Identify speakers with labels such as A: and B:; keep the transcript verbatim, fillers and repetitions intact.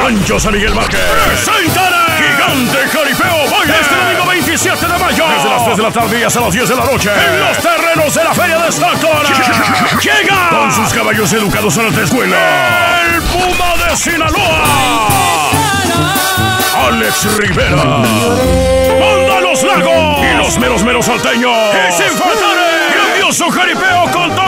A: Rancho San Miguel Márquez presentará Gigante Jaripeo Baile este domingo veintisiete de mayo desde las tres de la tarde y hasta las diez de la noche en los terrenos de la Feria de Stockton. Llega con sus caballos educados en alta escuela el Puma de Sinaloa, Alex Rivera, Banda Los Lagos y los meros meros salteños. Y sin faltar el grandioso jaripeo con todo